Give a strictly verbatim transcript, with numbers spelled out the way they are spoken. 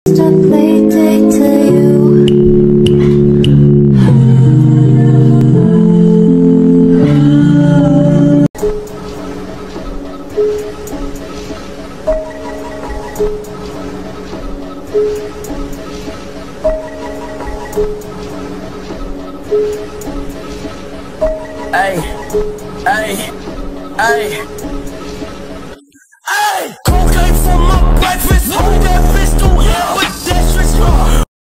constantly dictate you. Ay, ay, ay, ay. Cocaine for my breakfast. Hold that pistol, yeah, with that switch.